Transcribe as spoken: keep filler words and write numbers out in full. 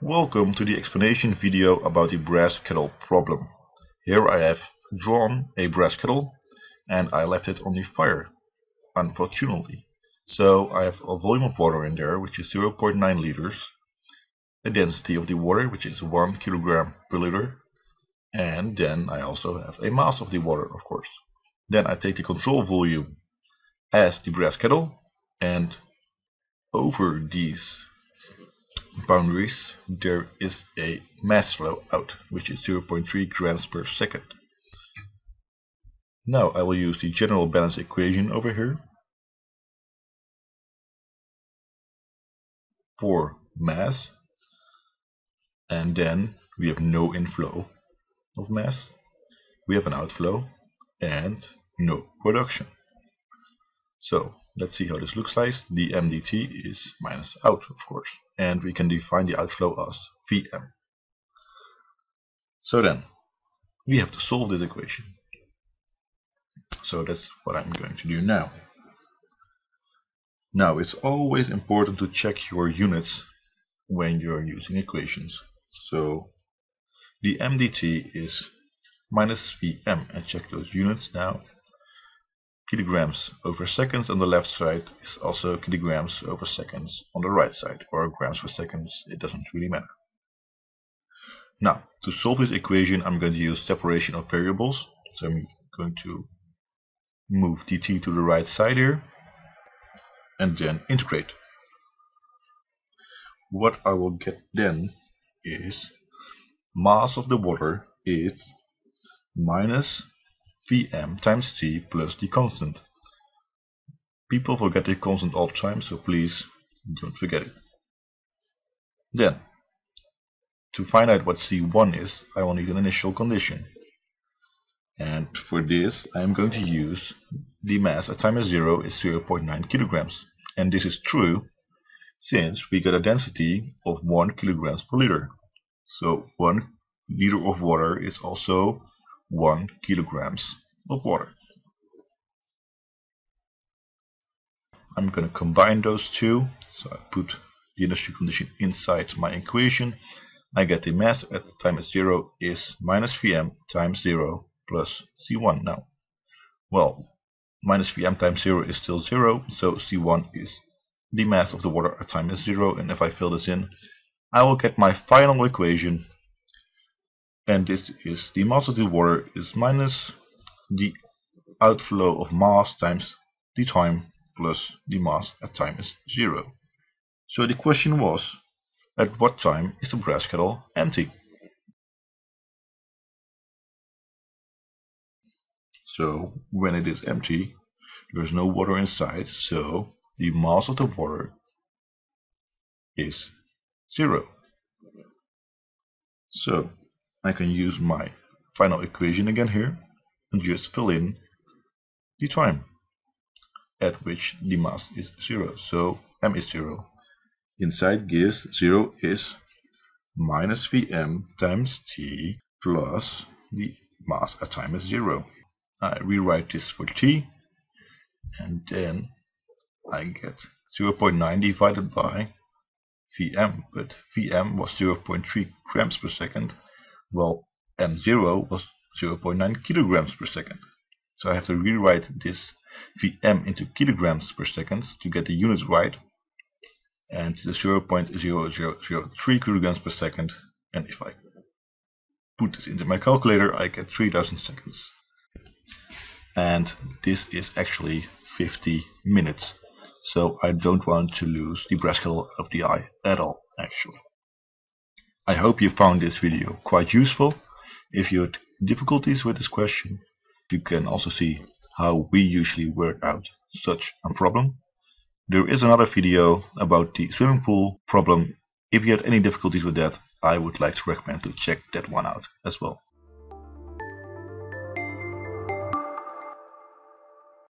Welcome to the explanation video about the brass kettle problem. Here I have drawn a brass kettle and I left it on the fire, unfortunately. So I have a volume of water in there which is zero point nine liters, a density of the water which is one kilogram per liter, and then I also have a mass of the water, of course. Then I take the control volume as the brass kettle, and over these boundaries there is a mass flow out which is zero point three grams per second. Now I will use the general balance equation over here for mass, and then we have no inflow of mass, we have an outflow and no production. So let's see how this looks like. The M D T is minus out, of course, and we can define the outflow as V M. So then we have to solve this equation. So that's what I'm going to do now. Now it's always important to check your units when you're using equations. So the M D T is minus V M, and check those units now. Kilograms over seconds on the left side is also kilograms over seconds on the right side, or grams per seconds, it doesn't really matter. Now, to solve this equation I'm going to use separation of variables. So I'm going to move dt to the right side here and then integrate. What I will get then is mass of the water is minus Vm times T plus the constant. People forget the constant all the time, so please don't forget it. Then, to find out what C one is, I will need an initial condition. And for this, I am going to use the mass at time zero is zero point nine kilograms. And this is true since we got a density of one kilograms per liter. So one liter of water is also one kilograms of water. I'm going to combine those two, so I put the initial condition inside my equation. I get the mass at the time at zero is minus Vm times zero plus C one. Now, well, minus Vm times zero is still zero, so C one is the mass of the water at time is zero, and if I fill this in, I will get my final equation. And this is the mass of the water is minus the outflow of mass times the time plus the mass at time is zero. So the question was, at what time is the brass kettle empty? So when it is empty, there is no water inside, so the mass of the water is zero. So I can use my final equation again here and just fill in the time at which the mass is zero. So M is zero. Inside gives zero is minus Vm times T plus the mass at time is zero. I rewrite this for T, and then I get zero point nine divided by Vm, but Vm was zero point three grams per second. Well, M zero was zero point nine kilograms per second. So I have to rewrite this Vm into kilograms per second to get the units right. And the zero point zero zero zero three kilograms per second. And if I put this into my calculator, I get three thousand seconds. And this is actually fifty minutes. So I don't want to lose the brass kettle out of the eye at all, actually. I hope you found this video quite useful. If you had difficulties with this question, you can also see how we usually work out such a problem. There is another video about the swimming pool problem. If you had any difficulties with that, I would like to recommend to check that one out as well.